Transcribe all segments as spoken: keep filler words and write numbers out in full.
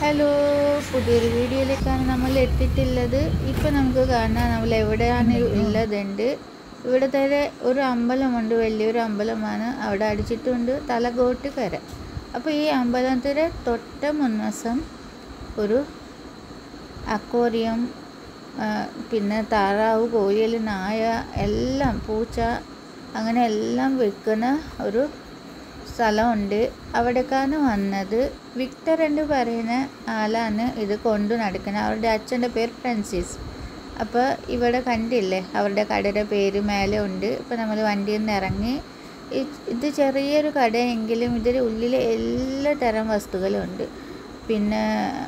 Hello, പുതിയൊരു വീഡിയോയിലേക്കാണ് നമ്മൾ എത്തിയിട്ടുള്ളത്. ഇപ്പോൾ നമുക്ക് കാണാം നമ്മൾ എവിടെയാണ് ഉള്ളതുണ്ട്. ഇവിടെ തന്നെ ഒരു അമ്പലമുണ്ട്, വലിയൊരു അമ്പലമാണ്. അവിടെ അടിച്ചിട്ടുണ്ട് തലകോട്ട് കര. അപ്പോൾ ഈ അമ്പലത്തിൻ്റെ തൊട്ട മുൻവശം ഒരു അക്വാറിയം, പിന്നെ താറാവ്, കോഴികൾ, നായ എല്ലാം, പൂച്ച, അങ്ങനെ എല്ലാം വിൽക്കുന്ന ഒരു സ്ഥലമുണ്ട്. അവിടേക്കാണ് വന്നത്. വിക്ടർ എന്ന് പറയുന്ന ആളാണ് ഇത് കൊണ്ടു നടക്കുന്നത്. അവരുടെ അച്ഛൻ്റെ പേര് ഫ്രാൻസിസ്. അപ്പോൾ ഇവിടെ കണ്ടില്ലേ അവരുടെ കടയുടെ പേര് മേലെ ഉണ്ട്. ഇപ്പോൾ നമ്മൾ വണ്ടിയിൽ നിന്ന് ഇറങ്ങി. ഇത് ചെറിയൊരു കടയെങ്കിലും ഇതിൻ്റെ ഉള്ളിൽ എല്ലാ തരം വസ്തുക്കളും ഉണ്ട്. പിന്നെ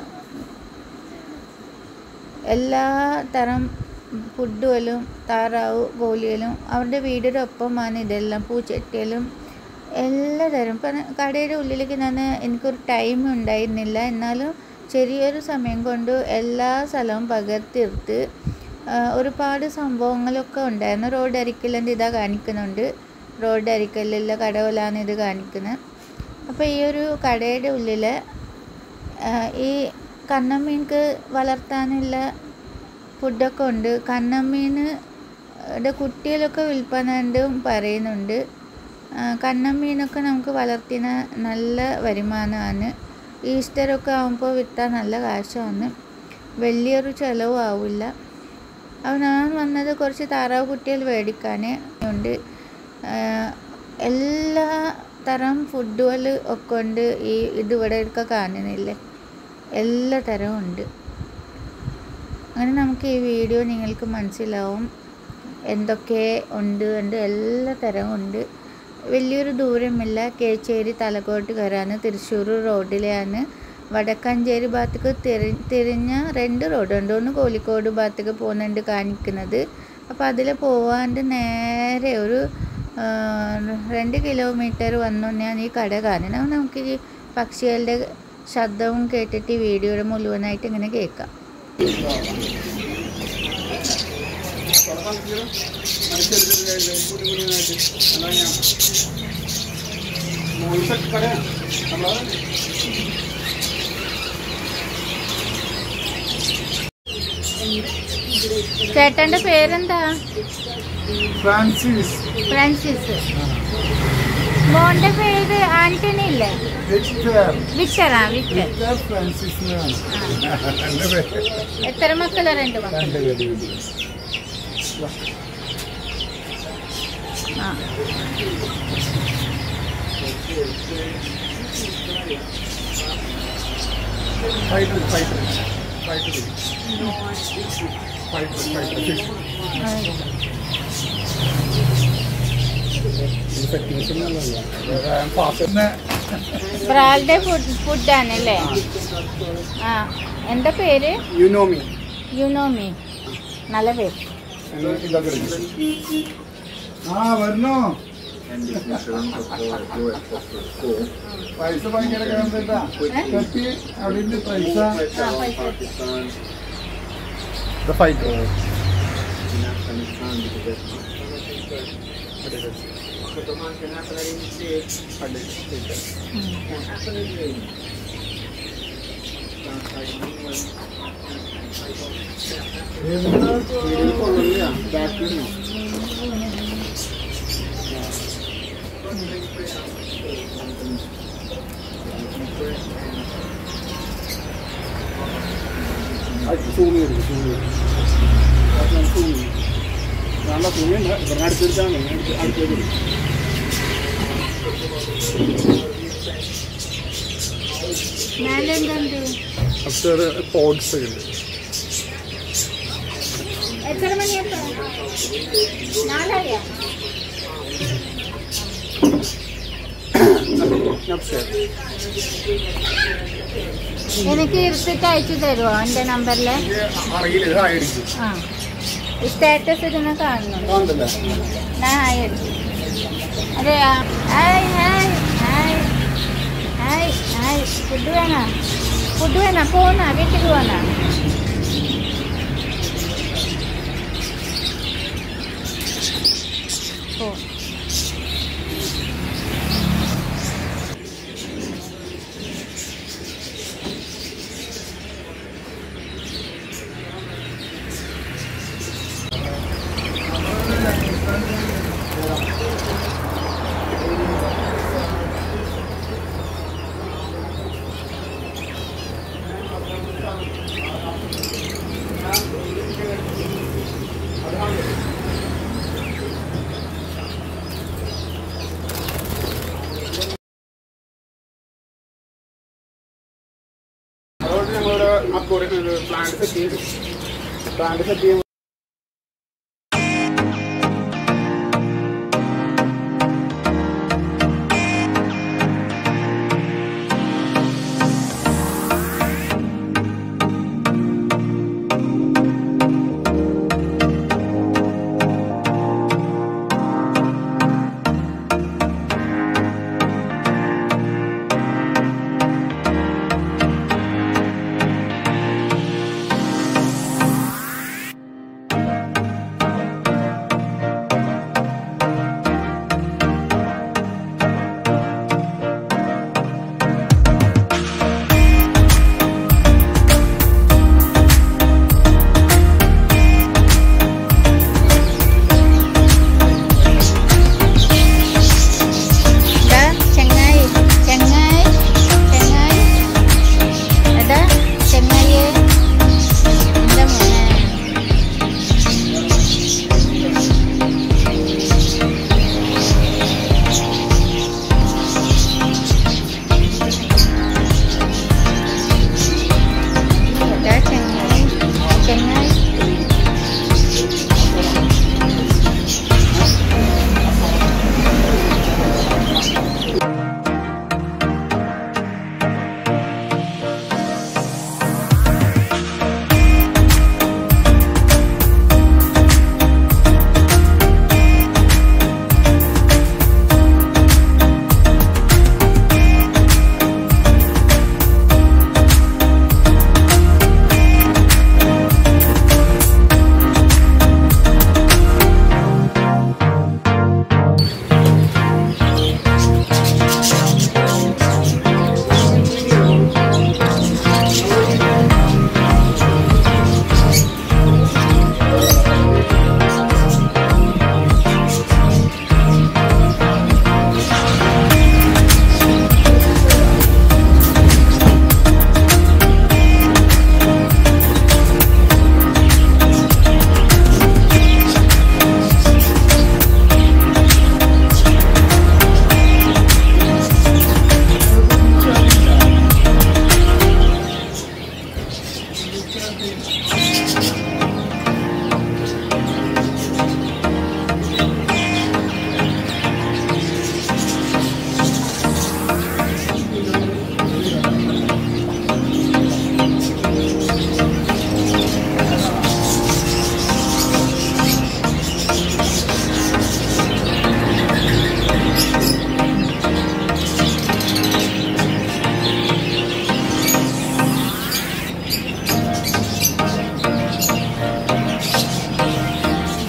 എല്ലാ തരം ഫുഡുകളും, താറാവ്, കോഴികളും അവരുടെ വീടിൻ്റെ ഒപ്പമാണ് ഇതെല്ലാം. പൂച്ചട്ടികളും എല്ലാ തരം. ഇപ്പം കടയുടെ ഉള്ളിലേക്ക് ഞാൻ എനിക്കൊരു ടൈം ഉണ്ടായിരുന്നില്ല, എന്നാലും ചെറിയൊരു സമയം കൊണ്ട് എല്ലാ സ്ഥലവും പകർത്തിയെടുത്ത് ഒരുപാട് സംഭവങ്ങളൊക്കെ ഉണ്ടായിരുന്നു. റോഡ് അരിക്കലിൻ്റെ ഇതാ കാണിക്കുന്നുണ്ട്. റോഡ് അരിക്കലിലുള്ള കടകളാണ് ഇത് കാണിക്കുന്നത്. അപ്പോൾ ഈ ഒരു കടയുടെ ഉള്ളിൽ ഈ കണ്ണമീൻക്ക് വളർത്താനുള്ള ഫുഡൊക്കെ ഉണ്ട്. കണ്ണമീൻ്റെ കുട്ടികളൊക്കെ വിൽപ്പനണ്ടും പറയുന്നുണ്ട്. കണ്ണമീനൊക്കെ നമുക്ക് വളർത്തിന നല്ല വരുമാനമാണ്. ഈസ്റ്ററൊക്കെ ആകുമ്പോൾ വിറ്റാൽ നല്ല കാശാണ്, വലിയൊരു ചിലവും ആവില്ല. അപ്പോൾ ഞാൻ വന്നത് കുറച്ച് താറാവ് കുട്ടികൾ മേടിക്കാൻ ഉണ്ട്. എല്ലാ തരം ഫുഡുകൾ ഒക്കെ ഉണ്ട്. ഈ ഇതിവിടെയൊക്കെ കാണുന്നില്ലേ, എല്ലാ തരവും ഉണ്ട്. അങ്ങനെ നമുക്ക് ഈ വീഡിയോ നിങ്ങൾക്ക് മനസ്സിലാവും എന്തൊക്കെ ഉണ്ട് ഉണ്ട് എല്ലാ തരവും ഉണ്ട്. വലിയൊരു ദൂരമില്ല. കേച്ചേരി തലക്കോട്ട് കയറാണ്, തൃശ്ശൂർ റോഡിലെയാണ്. വടക്കാഞ്ചേരി ഭാഗത്തേക്ക് തിരി തിരിഞ്ഞ രണ്ട് റോഡുണ്ട്. ഒന്ന് കോഴിക്കോട് ഭാഗത്തേക്ക് പോകുന്നുണ്ട് കാണിക്കുന്നത്. അപ്പോൾ അതിൽ പോവാണ്ട് നേരെ ഒരു രണ്ട് കിലോമീറ്റർ വന്നു ഞാൻ ഈ കട കാണണം. നമുക്ക് ഈ പക്ഷികളുടെ ശബ്ദവും കേട്ടിട്ട് ഈ വീഡിയോയുടെ മുഴുവനായിട്ട് ഇങ്ങനെ കേൾക്കാം. ചേട്ടന്റെ പേരെന്താ? ഫ്രാൻസിസ്. ഫ്രാൻസിസ്. മോന്റെ പേര് ആന്റണി ഇല്ലേ? വിക്ടറാ? വിക്ടർ. എത്ര മക്കളാ? രണ്ട് മക്കൾ. ആ ബ്രാൽഡെ ഫുഡ് ഫുഡാണല്ലേ? ആ, എന്താ പേര്? യുനോമി. യുനോമി, നല്ല പേര്. ആ വരണോ? പൈസ ഭയങ്കര കിടന്നിട്ടാ കെട്ടി അവിടെ പൈസ. നല്ല തുണിയുണ്ട്. ഇവിടെ അടുത്തിട്ടാണ് അടുത്തത്. പോഡ്സ് ഉണ്ട്. എത്ര മണിയാ? നാലരയാ? എനിക്ക് എടുത്തിട്ട് അയച്ചു തരുമോ എൻ്റെ നമ്പറിൽ? ആ, സ്റ്റാറ്റസ് ഇതിനെ കാണുന്നു. ഞാൻ ഹായ് അടിച്ചു. അതെ, hi hi hi hi hi. Food വേണോ? ഫുഡ് വേണോ? പോന്നാ വീട്ടിൽ പോന്നാ? ഓ, അതുകൊണ്ട് ഞങ്ങളുടെ അക്വേറിയം പ്ലാന്റ് സെറ്റ് ചെയ്തു. പ്ലാന്റ് സെറ്റ് ചെയ്യുമ്പോൾ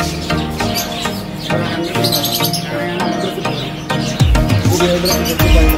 Gracias.